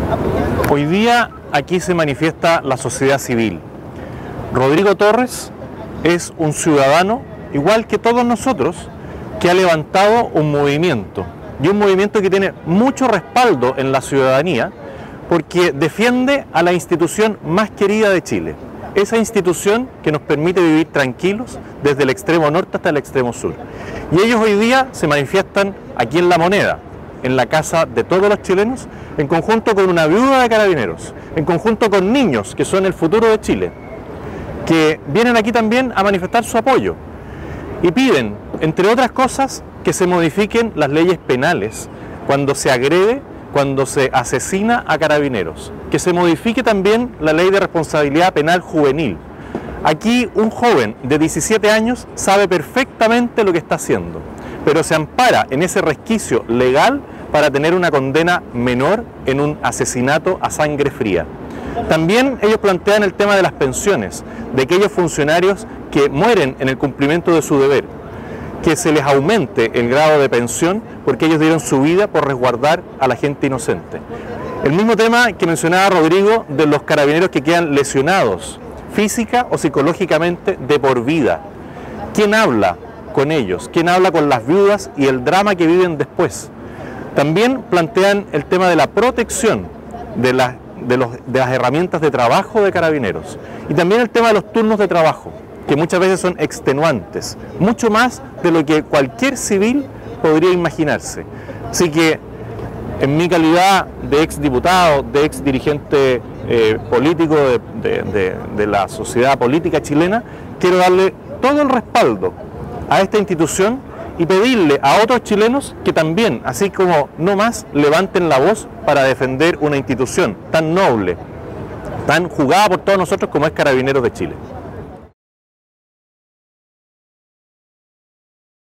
Hoy día aquí se manifiesta la sociedad civil. Rodrigo Torres es un ciudadano, igual que todos nosotros, que ha levantado un movimiento, y un movimiento que tiene mucho respaldo en la ciudadanía, porque defiende a la institución más querida de Chile, esa institución que nos permite vivir tranquilos desde el extremo norte hasta el extremo sur. Y ellos hoy día se manifiestan aquí en La Moneda, en la casa de todos los chilenos, en conjunto con una viuda de carabineros, en conjunto con niños que son el futuro de Chile, que vienen aquí también a manifestar su apoyo y piden, entre otras cosas, que se modifiquen las leyes penales cuando se agrede, cuando se asesina a carabineros, que se modifique también la ley de responsabilidad penal juvenil. Aquí un joven de 17 años sabe perfectamente lo que está haciendo, pero se ampara en ese resquicio legal para tener una condena menor en un asesinato a sangre fría. También ellos plantean el tema de las pensiones, de aquellos funcionarios que mueren en el cumplimiento de su deber, que se les aumente el grado de pensión porque ellos dieron su vida por resguardar a la gente inocente. El mismo tema que mencionaba Rodrigo de los carabineros que quedan lesionados física o psicológicamente de por vida. ¿Quién habla con ellos? ¿Quién habla con las viudas y el drama que viven después? También plantean el tema de la protección de las herramientas de trabajo de carabineros y también el tema de los turnos de trabajo, que muchas veces son extenuantes, mucho más de lo que cualquier civil podría imaginarse. Así que en mi calidad de ex diputado, de ex dirigente político de la sociedad política chilena, quiero darle todo el respaldo a esta institución y pedirle a otros chilenos que también, así como no más, levanten la voz para defender una institución tan noble, tan jugada por todos nosotros como es Carabineros de Chile.